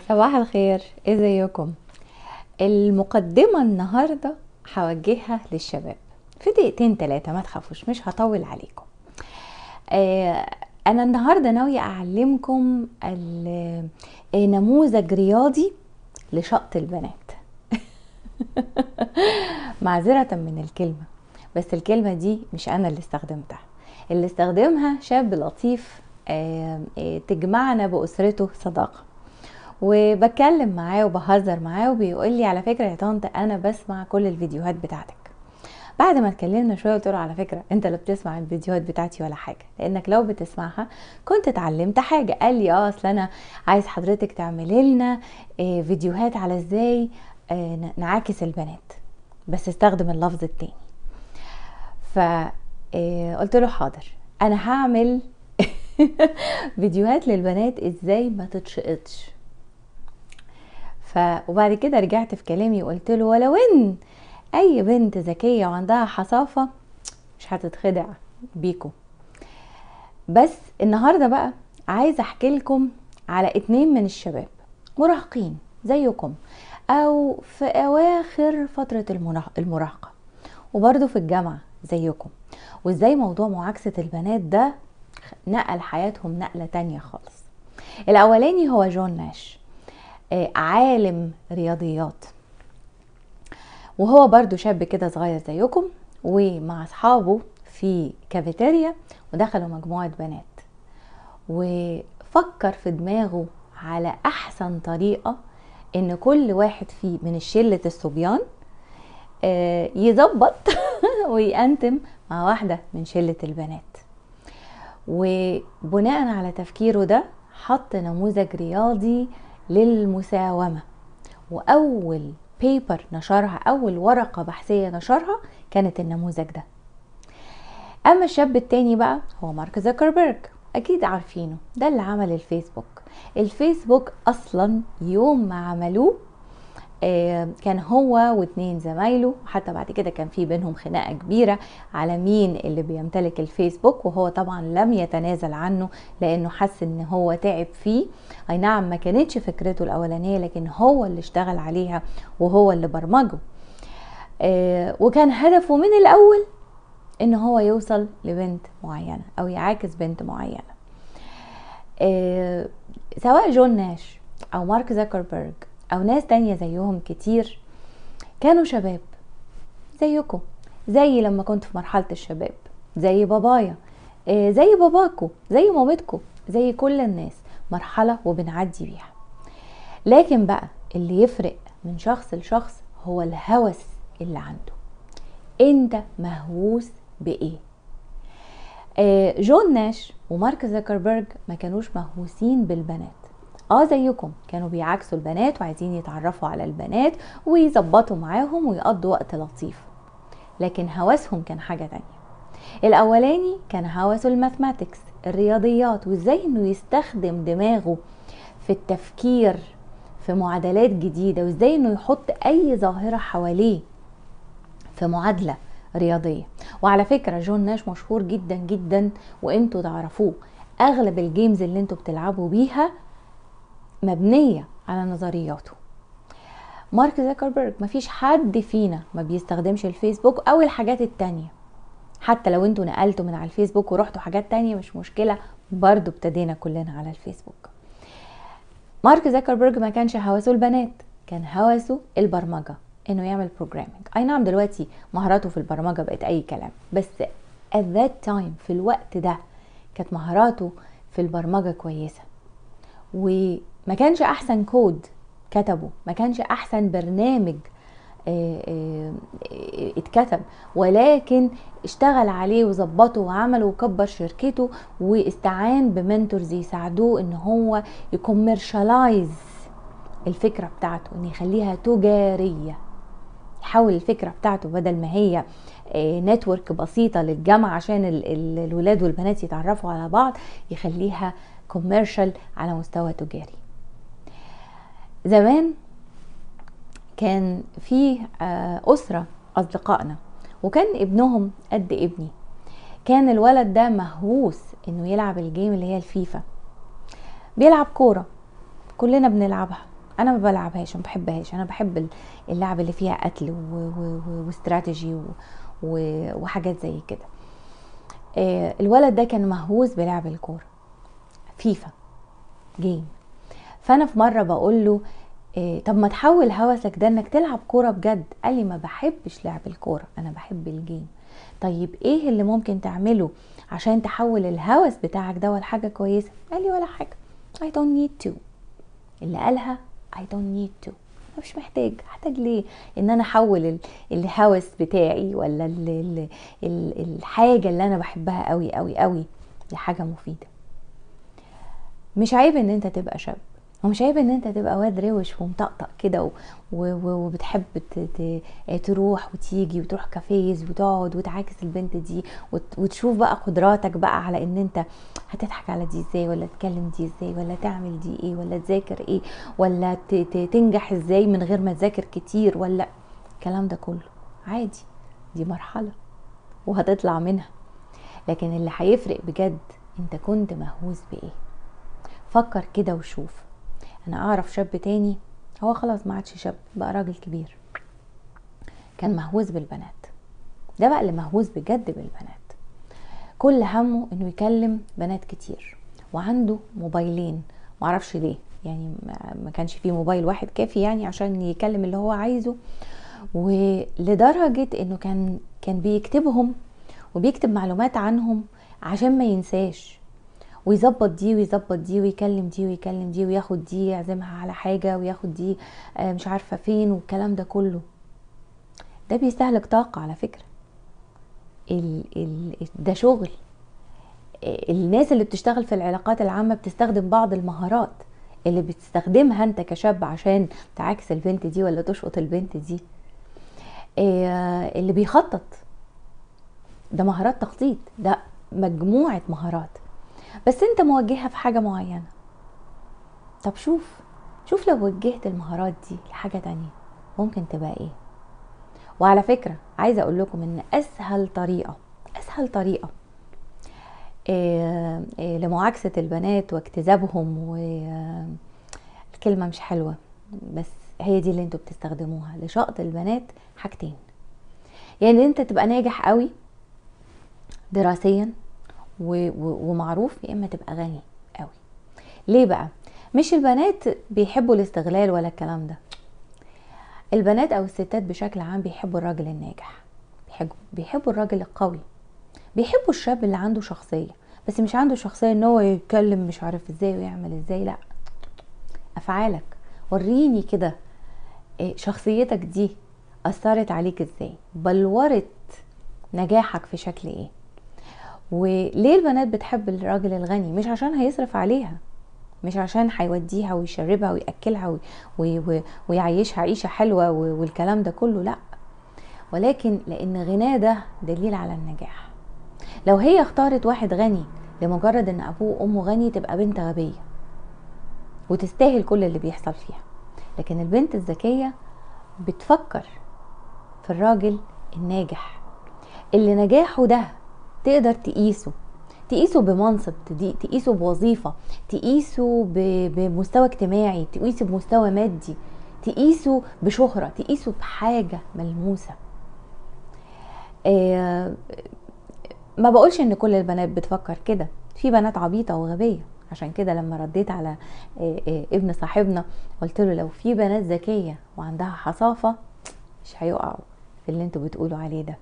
صباح الخير، ازيكم؟ المقدمة النهاردة هوجهها للشباب في دقيقتين 3، ما تخافوش مش هطول عليكم. آه انا النهاردة ناوية اعلمكم نموذج رياضي لشط البنات. معذرة من الكلمة، بس الكلمة دي مش انا اللي استخدمتها، اللي استخدمها شاب لطيف تجمعنا بأسرته صداقة. وبتكلم معاه وبهزر معاه وبيقول لي على فكره يا طنط انا بسمع كل الفيديوهات بتاعتك. بعد ما اتكلمنا شويه قلت له على فكره انت لا بتسمع الفيديوهات بتاعتي ولا حاجه، لانك لو بتسمعها كنت اتعلمت حاجه. قال لي اصل انا عايز حضرتك تعملي لنا فيديوهات على ازاي نعاكس البنات، بس استخدم اللفظ التاني. ف قلت له حاضر، انا هعمل فيديوهات للبنات ازاي ما تتشقطش. وبعد كده رجعت في كلامي وقلت له ولو ان اي بنت ذكية وعندها حصافة مش هتتخدع بيكم. بس النهاردة بقى عايزة احكي لكم على 2 من الشباب مراهقين زيكم او في اواخر فترة المراهقة وبرضو في الجامعة زيكم، وازاي موضوع معاكسة البنات ده نقل حياتهم نقلة تانية خالص. الاولاني هو جون ناش، عالم رياضيات، وهو برضو شاب كده صغير زيكم ومع اصحابه في كافيتيريا ودخلوا مجموعة بنات، وفكر في دماغه على احسن طريقة ان كل واحد فيه من شلة الصبيان يظبط ويأنتم مع واحدة من شلة البنات. وبناء على تفكيره ده حط نموذج رياضي للمساومة، واول بيبر نشرها، اول ورقة بحثية نشرها كانت النموذج ده. اما الشاب التاني بقى هو مارك زوكربيرج، اكيد عارفينه، ده اللي عمل الفيسبوك. الفيسبوك اصلا يوم ما عملوه كان هو و2 زمايله، حتى بعد كده كان في بينهم خناقة كبيرة على مين اللي بيمتلك الفيسبوك، وهو طبعا لم يتنازل عنه لانه حس ان هو تعب فيه. اي نعم ما كانتش فكرته الاولانية، لكن هو اللي اشتغل عليها وهو اللي برمجه. وكان هدفه من الاول ان هو يوصل لبنت معينة او يعاكس بنت معينة. سواء جون ناش او مارك زوكربيرج او ناس تانية زيهم كتير كانوا شباب زيكم، زي لما كنت في مرحلة الشباب، زي بابايا، زي باباكو، زي مامتكو، زي كل الناس، مرحلة وبنعدي بيها. لكن بقى اللي يفرق من شخص لشخص هو الهوس اللي عنده. انت مهووس بايه؟ جون ناش ومارك زوكربيرج ما كانوش مهووسين بالبنات، زيكم كانوا بيعاكسوا البنات وعايزين يتعرفوا على البنات ويظبطوا معاهم ويقضوا وقت لطيف، لكن هوسهم كان حاجة تانية. الاولاني كان هوسه الماثماتكس، الرياضيات، وازاي انه يستخدم دماغه في التفكير في معادلات جديدة، وازاي انه يحط اي ظاهرة حواليه في معادلة رياضية. وعلى فكرة جون ناش مشهور جدا جدا وانتوا تعرفوه، اغلب الجيمز اللي انتوا بتلعبوا بيها مبنية على نظرياته. مارك زوكربيرج مفيش حد فينا ما بيستخدمش الفيسبوك او الحاجات التانية، حتى لو انتوا نقلتوا من على الفيسبوك ورحتوا حاجات تانية مش مشكلة، برضو ابتدينا كلنا على الفيسبوك. مارك زوكربيرج ما كانش هوسه البنات، كان هوسه البرمجة، انه يعمل بروجرامينج. اي نعم دلوقتي مهاراته في البرمجة بقت اي كلام، بس at that time في الوقت ده كانت مهاراته في البرمجة كويسة، وما كانش احسن كود كتبه، ما كانش احسن برنامج اتكتب، ولكن اشتغل عليه وظبطه وعمله وكبر شركته واستعان بمنتورز يساعدوه ان هو يكمرشالايز الفكرة بتاعته، ان يخليها تجارية، يحول الفكرة بتاعته بدل ما هي نتورك بسيطة للجامعة عشان الولاد والبنات يتعرفوا على بعض، يخليها كوميرشال على مستوى تجاري. زمان كان في أسرة أصدقائنا وكان ابنهم قد ابني، كان الولد ده مهووس انه يلعب الجيم اللي هي الفيفا، بيلعب كورة كلنا بنلعبها، انا ما بلعبهاش، ما بحبهاش. انا بحب اللعب اللي فيها قتل واستراتيجي وحاجات زي كده. الولد ده كان مهووس بلعب الكوره، فيفا جيم. فانا في مره بقول له طب ما تحول هوسك ده انك تلعب كوره بجد. قال لي ما بحبش لعب الكوره، انا بحب الجيم. طيب ايه اللي ممكن تعمله عشان تحول الهوس بتاعك ده لحاجه كويسه؟ قال لي ولا حاجه. I don't need to. اللي قالها I don't need to. مش هحتاج ليه ان انا احول الهوس بتاعي ولا الحاجه اللي انا بحبها قوي قوي قوي لحاجه مفيده. مش عيب ان انت تبقى شاب، ومش عيب ان انت تبقى واد روش ومطقطق كده وبتحب تروح وتيجي وتروح كافيز وتقعد وتعاكس البنت دي وتشوف بقى قدراتك بقى على ان انت هتضحك على دي ازاي، ولا تكلم دي ازاي، ولا تعمل دي ايه، ولا تذاكر ايه، ولا تنجح ازاي من غير ما تذاكر كتير، ولا الكلام ده كله عادي. دي مرحلة وهتطلع منها. لكن اللي هيفرق بجد انت كنت مهووس بايه. فكر كده وشوف. انا اعرف شاب تاني، هو خلاص ما عادش شاب، بقى راجل كبير، كان مهووس بالبنات. ده بقى اللي مهووس بجد بالبنات. كل همه انه يكلم بنات كتير، وعنده موبايلين. معرفش ليه، يعني ما كانش فيه موبايل واحد كافي يعني عشان يكلم اللي هو عايزه. ولدرجة انه كان بيكتبهم وبيكتب معلومات عنهم عشان ما ينساش، ويظبط دي ويظبط دي ويكلم دي ويكلم دي وياخد دي يعزمها على حاجة وياخد دي مش عارفة فين والكلام ده كله. ده بيستهلك طاقة على فكرة. ده شغل. الناس اللي بتشتغل في العلاقات العامة بتستخدم بعض المهارات اللي بتستخدمها انت كشاب عشان تعاكس البنت دي ولا تشقط البنت دي. اللي بيخطط ده مهارات تخطيط، ده مجموعة مهارات، بس انت موجهها في حاجة معينة. طب شوف لو وجهت المهارات دي لحاجة تانية ممكن تبقى ايه. وعلى فكرة عايزة اقول لكم ان اسهل طريقة لمعاكسة البنات واجتذابهم، والكلمة مش حلوة بس هي دي اللي انتوا بتستخدموها لشقط البنات، حاجتين. يعني انت تبقى ناجح قوي دراسيا ومعروف، يا اما تبقى غني قوي. ليه بقى؟ مش البنات بيحبوا الاستغلال ولا الكلام ده. البنات او الستات بشكل عام بيحبوا الراجل الناجح، بيحبوا الراجل القوي، بيحبوا الشاب اللي عنده شخصية، بس مش عنده شخصية ان هو يتكلم مش عارف ازاي ويعمل ازاي، لا. افعالك، وريني كده شخصيتك دي اثرت عليك ازاي، بلورت نجاحك في شكل ايه. وليه البنات بتحب الراجل الغني؟ مش عشان هيصرف عليها، مش عشان هيوديها ويشربها ويأكلها ويعيشها عيشة حلوة والكلام ده كله، لا، ولكن لان غناه ده دليل على النجاح. لو هي اختارت واحد غني لمجرد ان ابوه وامه غني، تبقى بنت غبية وتستاهل كل اللي بيحصل فيها. لكن البنت الذكية بتفكر في الراجل الناجح اللي نجاحه ده تقدر تقيسه بمنصب، تقيسه بوظيفة، تقيسه بمستوى اجتماعي، تقيسه بمستوى مادي، تقيسه بشهرة، تقيسه بحاجة ملموسة. ما بقولش ان كل البنات بتفكر كده، في بنات عبيطة وغبية. عشان كده لما رديت على ابن صاحبنا قلت له لو في بنات ذكية وعندها حصافة مش هيقعوا في اللي انتوا بتقولوا عليه ده.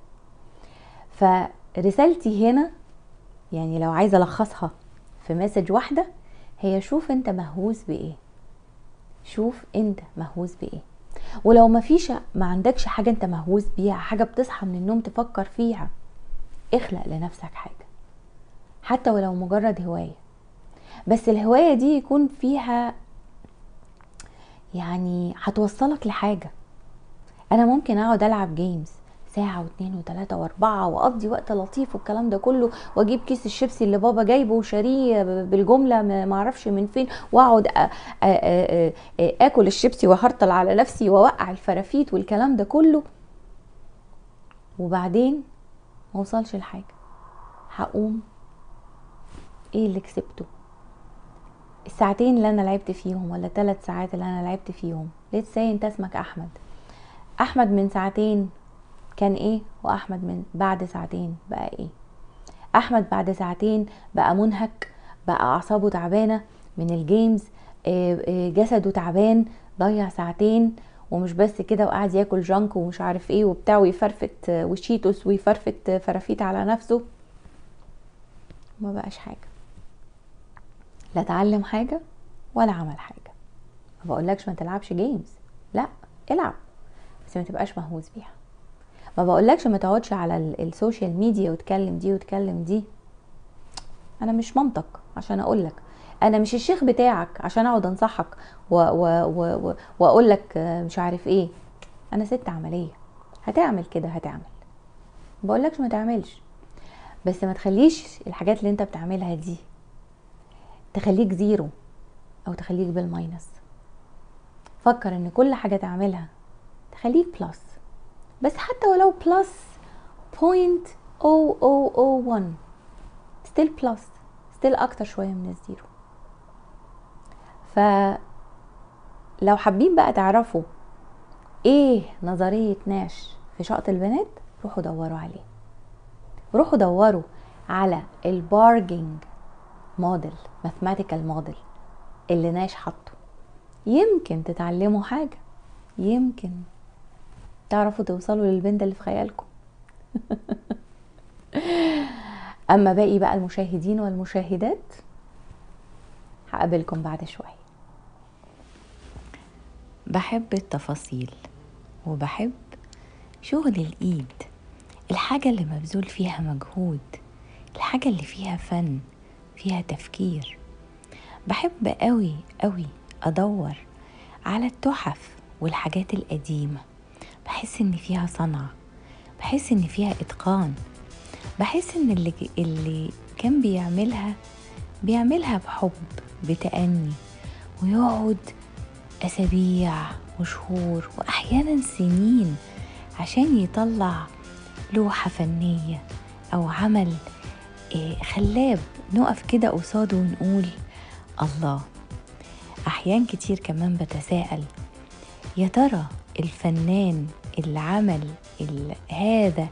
فرسالتي هنا يعني لو عايزة ألخصها في مسج واحدة، هي شوف انت مهووس بايه. شوف انت مهووس بايه. ولو ما عندكش حاجة انت مهووس بيها، حاجة بتصحى من النوم تفكر فيها، اخلق لنفسك حاجة حتى ولو مجرد هواية. بس الهواية دي يكون فيها يعني هتوصلك لحاجة. انا ممكن اقعد العب جيمز ساعة واثنين وثلاثة واربعة واقضي وقت لطيف والكلام ده كله، واجيب كيس الشيبسي اللي بابا جايبه وشاريه بالجملة معرفش من فين، واقعد اكل الشيبسي وهرطل على نفسي واوقع الفرافيت والكلام ده كله، وبعدين ما وصلش لحاجة. هقوم ايه اللي كسبته؟ الساعتين اللي انا لعبت فيهم ولا 3 ساعات اللي انا لعبت فيهم، let's say انت اسمك احمد من ساعتين كان ايه، واحمد من بعد ساعتين بقى ايه. احمد بعد ساعتين بقى منهك، بقى اعصابه تعبانه من الجيمز، جسده تعبان، ضيع ساعتين. ومش بس كده، وقاعد ياكل جانك ومش عارف ايه وبتاع، ويفرفت وشيتوس ويفرفت فرافيت على نفسه. ما بقاش حاجه، لا اتعلم حاجه ولا عمل حاجه. ما بقولكش ما تلعبش جيمز، لا العب، بس ما تبقاش مهووس بيها. ما بقولكش ما تقعدش على السوشيال ميديا وتكلم دي وتكلم دي. انا مش مامتك عشان اقولك، انا مش الشيخ بتاعك عشان اقعد انصحك واقول لك مش عارف ايه. انا ست عمليه، هتعمل كده هتعمل، ما بقولكش ما تعملش، بس ما تخليش الحاجات اللي انت بتعملها دي تخليك زيرو او تخليك بالماينس. فكر ان كل حاجه تعملها تخليك بلس، بس حتى ولو بلس 0.0001 ستيل بلس، ستيل اكتر شويه من الزيرو. فلو حابين بقى تعرفوا ايه نظريه ناش في شقط البنات، روحوا دوروا عليه، روحوا دوروا على البارجينج موديل، ماثماتيكال موديل اللي ناش حطه. يمكن تتعلموا حاجه، يمكن تعرفوا توصلوا للبنت اللي في خيالكم. اما باقي بقى المشاهدين والمشاهدات هقابلكم بعد شوية. بحب التفاصيل وبحب شغل الايد، الحاجة اللي مبذول فيها مجهود، الحاجة اللي فيها فن، فيها تفكير. بحب قوي قوي ادور على التحف والحاجات القديمة، بحس ان فيها صنعة، بحس ان فيها اتقان، بحس ان اللي كان بيعملها بحب بتأني، ويقعد أسابيع وشهور وأحيانا سنين عشان يطلع لوحة فنية أو عمل خلاب نقف كده قصاده ونقول الله. أحيان كتير كمان بتساءل، يا ترى الفنان اللي عمل هذا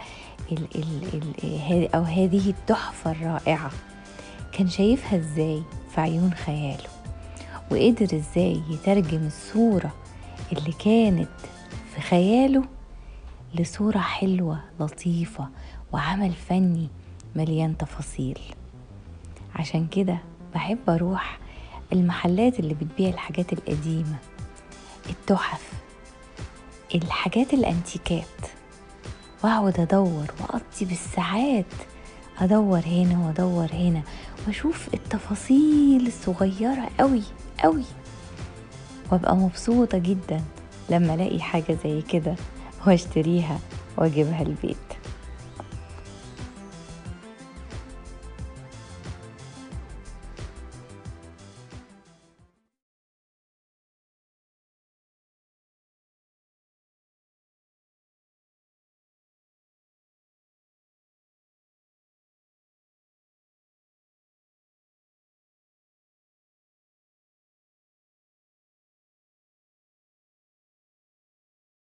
أو هذه التحفة الرائعة كان شايفها ازاي في عيون خياله، وقدر ازاي يترجم الصورة اللي كانت في خياله لصورة حلوة لطيفة وعمل فني مليان تفاصيل. عشان كده بحب اروح المحلات اللي بتبيع الحاجات القديمة، التحف، الحاجات الانتيكات، واقعد ادور واقضي بالساعات ادور هنا وادور هنا واشوف التفاصيل الصغيرة قوي قوي، وابقى مبسوطة جدا لما الاقي حاجة زي كده واشتريها واجيبها البيت.